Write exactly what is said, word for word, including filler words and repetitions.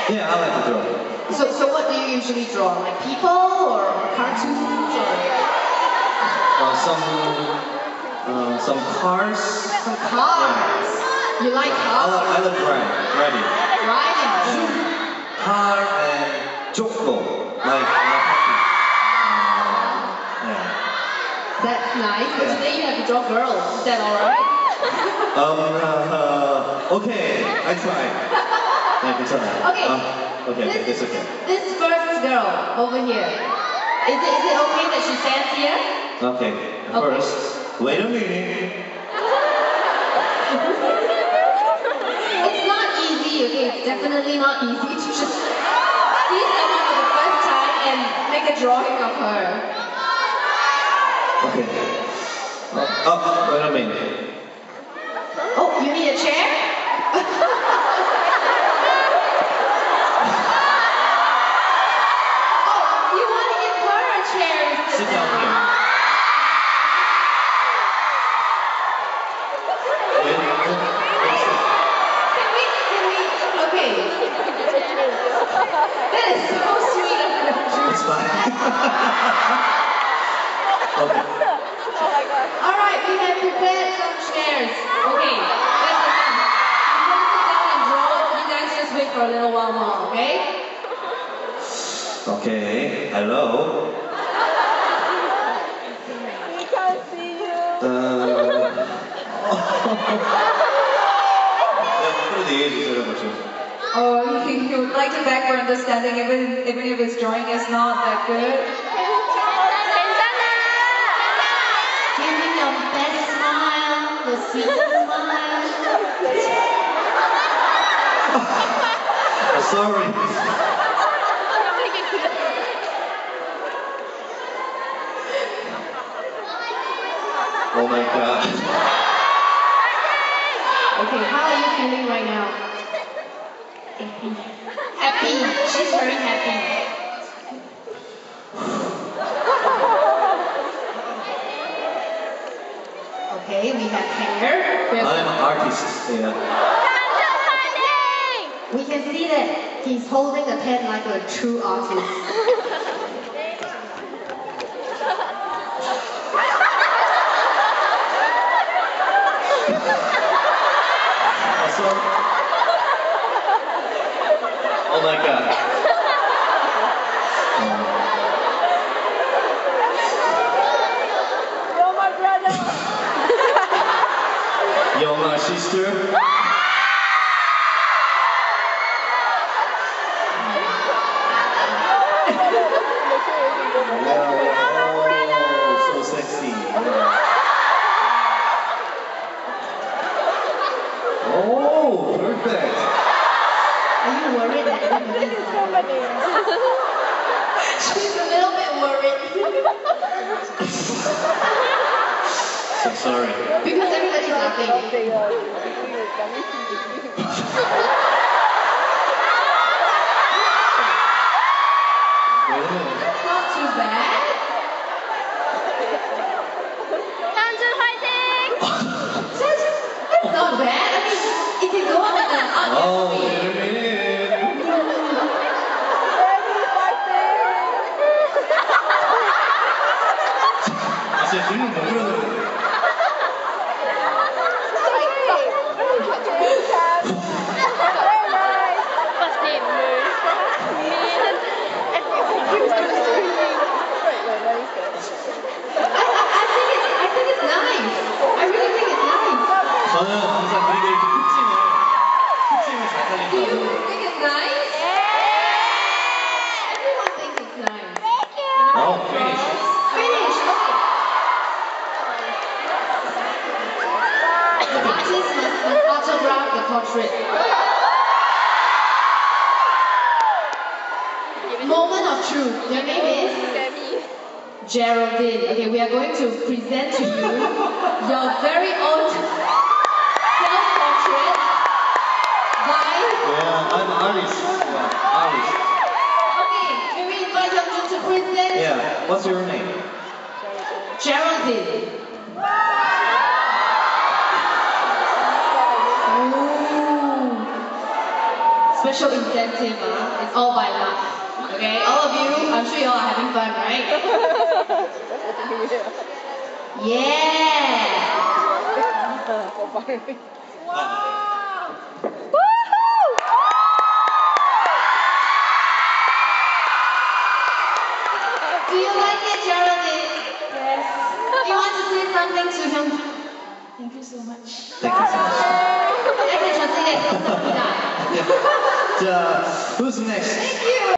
Yeah, I like to draw. So, so what do you usually draw? Like people or cartoons or Uh, some uh, some cars. some cars? You like I cars? love I love riding. Riding. Riding. Car and jokbo. Like uh, yeah. That's nice. But Yeah. today you have to draw girls. Is that alright? Um. Uh, okay, I try. Yeah, it's alright. Okay. Um, okay, okay, This, it's okay. this first girl over here. Is it, is it okay that she stands here? Okay. Okay. First, wait a minute. It's not easy, okay? It's definitely not easy to just see someone for the first time and make a drawing of her. Okay. Oh, oh, wait a minute. Oh, you need a chair? Oh, you want to give her a chair to Sit down here. Wait, wait, Can we, can we, okay. That is so sweet of you. it's fine. Okay. Alright, we have prepared some chairs. Okay, that's enough. I'm going to sit down and draw. You guys just wait for a little while more, okay? Okay. Hello. We can't see you. Uh. Yeah, Oh, he, he would like to beg for understanding even, even if his drawing is not that good. Give me your best smile, the sweetest smile. Oh, sorry. Oh my god. Okay, how are you feeling right now? Happy. Happy. She's very happy. Okay, we have hair. We, have I'm an artist. Yeah. we can see that he's holding a pen like a true artist. Also, oh my god. You're my brother. You're my sister. Oh, so sexy. Oh, perfect. Are you worried that everybody is Somebody. She's a little bit worried. So sorry. Because everybody's laughing. Something, uh, let me see. Wait a minute. That's not too bad. That's not bad. I mean, it can go on in an art Oh, gallery. wait a minute. 아, 진짜 질문 못 들었는데. I, I, I think it's, I think it's nice. I really think it's nice. 저는 항상 그리고 이렇게 특징을 특징을 잘 Do you 살린다고. think it's nice? Everyone thinks it's nice. Oh, finish. Finish. Okay. The artist must autograph the portrait. Moment of truth. Your name is Geraldine. Okay, we are going to present to you your very own self-portrait by. Yeah, I'm artist. Yeah, artist. Okay, can we invite Youngjun to present? Yeah, what's your name? Geraldine. Ooh. Special financial incentive. Uh, it's all by luck. Okay, all of you, I'm sure you all are having fun, right? Yeah. Do you like it, Geraldine? Yes. Do you want to say something to him? Thank you so much. Thank you so much. I can translate it. 감사합니다. 자, who's next? Thank you.